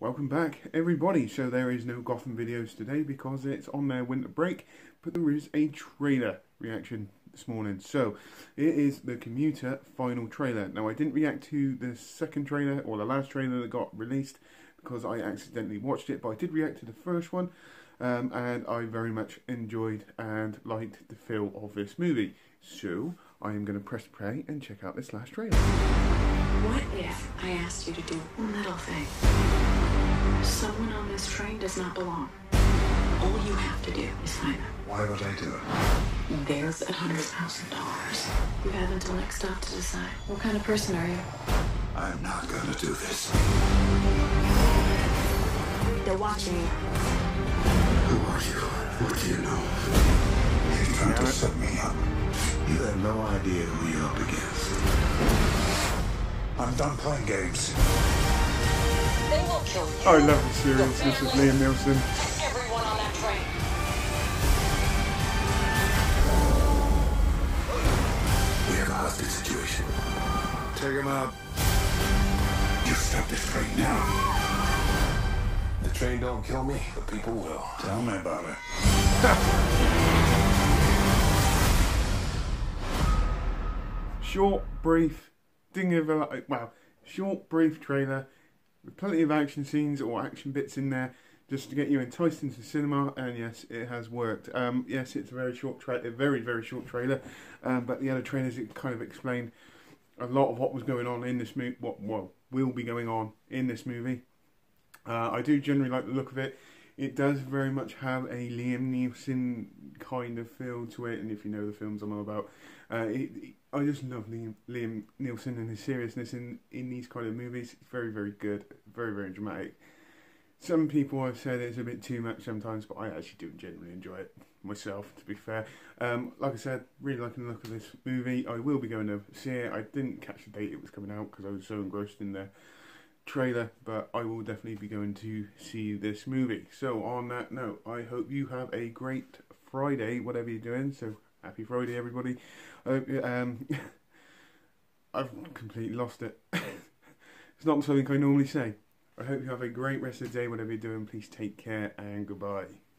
Welcome back everybody. So there is no Gotham videos today because it's on their winter break, but there is a trailer reaction this morning. So it is the Commuter final trailer. Now I didn't react to the second trailer or the last trailer that got released because I accidentally watched it, but I did react to the first one and I very much enjoyed and liked the feel of this movie. So I am going to press play and check out this last trailer. What if I asked you to do one little thing? Someone on this train does not belong. All you have to do is find them. Why would I do it? There's $100,000. You have until next stop to decide. What kind of person are you? I'm not gonna do this. They're watching you. Who are you? What do you know? You're trying to set me up. You have no idea who you're up against. I'm done playing games. They will kill you. I love the seriousness of Liam Neeson. Everyone on that train. We have a hostage situation. Take him out. You stop this train now. The train don't kill me, but people will. Tell me about it. Short, brief, short, brief trailer with plenty of action scenes or action bits in there just to get you enticed into cinema, and yes, it has worked. Yes, it's a very short trailer, very short trailer, but the other trailers it kind of explained a lot of what was going on in this movie, what will be going on in this movie. I do generally like the look of it. It does very much have a Liam Neeson kind of feel to it, and if you know the films I'm on about, I just love Liam Neeson and his seriousness in these kind of movies. It's very good, very dramatic. Some people have said it's a bit too much sometimes, but I actually do generally enjoy it myself, to be fair. Like I said, really liking the look of this movie. I will be going to see it. I didn't catch the date it was coming out because I was so engrossed in the trailer, but I will definitely be going to see this movie. So on that note, I hope you have a great Friday, whatever you're doing. So happy Friday, everybody. I hope I've completely lost it. It's not something I normally say. I hope you have a great rest of the day, whatever you're doing. Please take care and goodbye.